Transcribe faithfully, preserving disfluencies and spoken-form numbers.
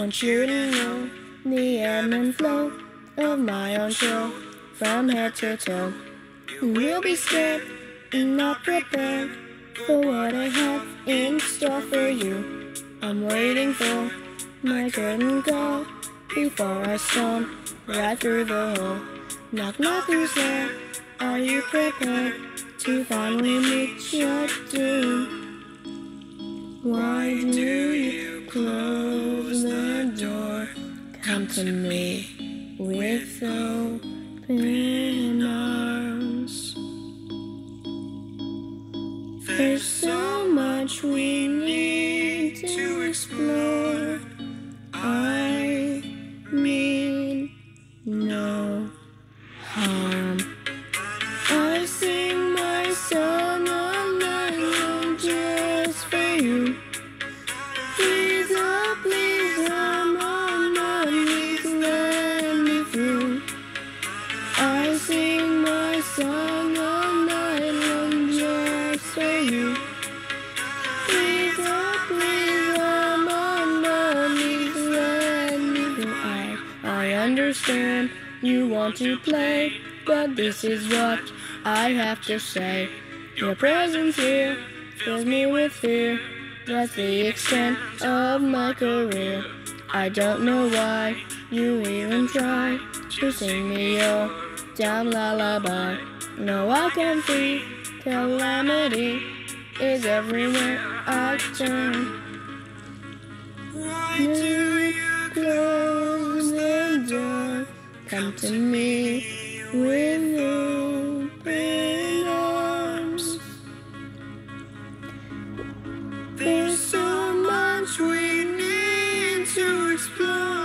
want you to know the ebb and flow of my own show, from head to toe. You will be scared and not prepared for what I have in store for you. I'm waiting for my curtain call before I storm right through the hole. Knock, knock, who's there? Are you prepared to finally meet your doom? Why do you close the door? Come to me with open arms. There's so much we need to explore. I mean no harm. I sing my song all night long just for you. Please, oh please, I'm on my knees, let me through. I sing my song all night long just for you. Please, oh please, I'm on my knees, let me through. I, I understand you want to play, but this is what I have to say. Your presence here fills me with fear. That's the extent of my career. I don't know why you even try to sing me your damn lullaby. No, I can see calamity is everywhere I turn. Why do you close the door? Come to me with open arms. There's so much we need to explore.